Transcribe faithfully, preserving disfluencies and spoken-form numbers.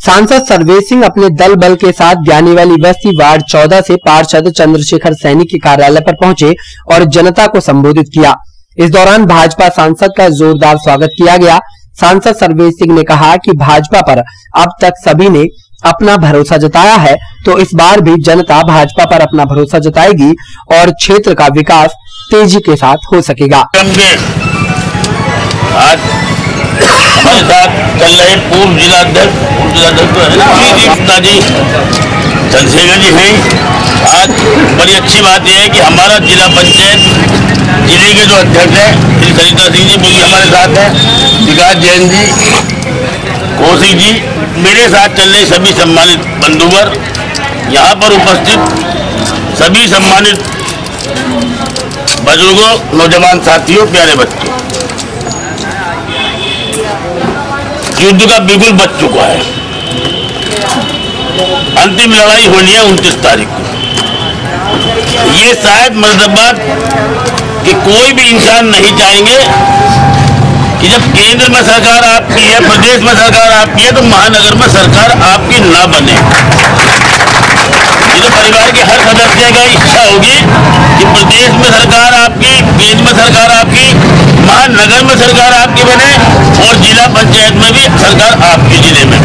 सांसद सर्वेश सिंह अपने दल बल के साथ ज्ञानीवाली बस्ती वार्ड चौदह से पार्षद चंद्रशेखर सैनी के कार्यालय पर पहुंचे और जनता को संबोधित किया। इस दौरान भाजपा सांसद का जोरदार स्वागत किया गया। सांसद सर्वेश सिंह ने कहा कि भाजपा पर अब तक सभी ने अपना भरोसा जताया है, तो इस बार भी जनता भाजपा पर अपना भरोसा जताएगी और क्षेत्र का विकास तेजी के साथ हो सकेगा। आज हमारे साथ चल रहे पूर्व जिलाध्यक्ष पूर्व जिलाध्यक्ष तो है ना जी चंद्रशेखर जी हैं। आज बड़ी अच्छी बात यह है कि हमारा जिला पंचायत जिले के जो अध्यक्ष हैं श्री सरिता सिंह जी वो भी हमारे साथ हैं, विकास जैन जी, कौशिक जी, मेरे साथ चल रहे सभी सम्मानित बंधुवर, यहाँ पर उपस्थित सभी सम्मानित बुजुर्गों, नौजवान साथियों, प्यारे बच्चों, युद्ध का बिगुल बच चुका है। अंतिम लड़ाई होनी है उनतीस तारीख को। ये शायद मर्दाबाद कि कोई भी इंसान नहीं चाहेंगे कि जब केंद्र में सरकार आपकी है, प्रदेश में सरकार आपकी है, तो महानगर में सरकार आपकी ना बने। ये तो परिवार के हर सदस्य का इच्छा होगी कि प्रदेश में सरकार आपकी, केंद्र में सरकार आपकी, महानगर में सरकार आपकी बने और जिला पंचायत में भी सरकार आपके जिले में।